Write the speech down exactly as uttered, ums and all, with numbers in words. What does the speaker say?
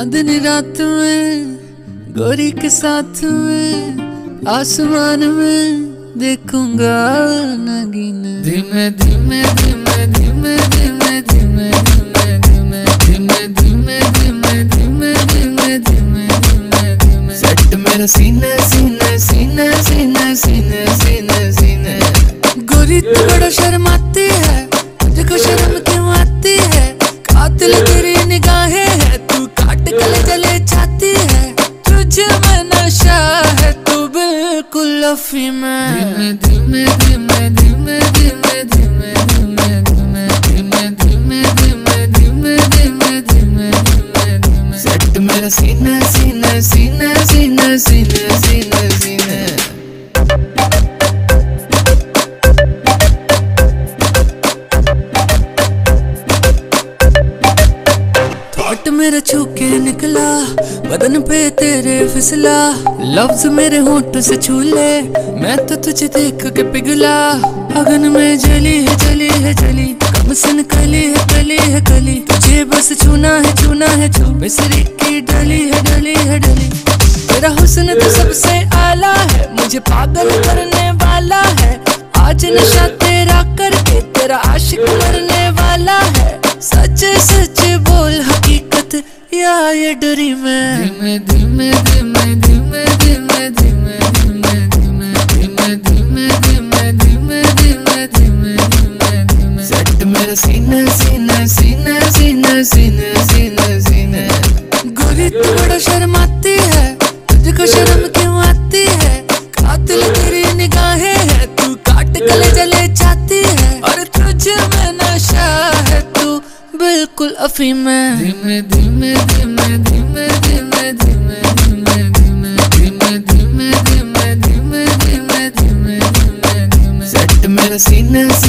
चांदनी रात में गोरी के साथ में आसमान में देखूंगा नगीना। धीमे धीमे धीमे धीमे धीमे धीमे धीमे धीमे धीमे धीमे धीमे धीमे धीमे धीमे धीमे सेट मेरा सीना सीना सीना सीना सीना सीना सीना। गोरी तू बड़ा शर्माती है, तुझको शर्म क्यों आती है? कातिल तेरी निगाहें है, तू काट गले जले चाहती है। तुझे में नशा है, तू बिल्कुल अफीम है। धीमे धीमे धीमे धीमे धीमे धीमे धीमे धीमे धीमे धीमे धीमे धीमे धीमे धीमे धीमे सेट मेरा सीना सीना सीना सीना सीना सीना सीना। थॉट मेरा छू के निकला, बदन पे तेरे फिसला। लफ्ज मेरे होंठ से छू ले, मैं तो तुझे देख के पिघला। अगन में जली है जली है जली, कम सिन कली है कली है कली। तुझे बस छूना है छूना है छू, मिसरी की डली है डली है डली। तेरा हुस्न तो सबसे आला है, मुझे पागल करने वाला है। आज नशा तेरा करके तेरा आशिक मरने वाला है। सच सच बोल हकीकत या ये डरी में। धीमे धीमे धीमे धीमे धीमे धीमे धीमे धीमे धीमे धीमे धीमे धीमे धीमे धीमे धीमे धीमे सेट मेरा सीना सीना सीना सीना सीना सीना सीना। गोरी तू बड़ा शर्माती है, तुझको शर्म क्यों आती है? कातिल तेरी निगाहें है, तू काट गले जले चाहती है। और तुझे में नशा है, तू बिल्कुल अफीम है। धीमे धीमे धीमे धीमे धीमे धीमे धीमे धीमे धीमे धीमे धीमे धीमे धीमे धीमे धीमे धीमे सेट मेरा सीना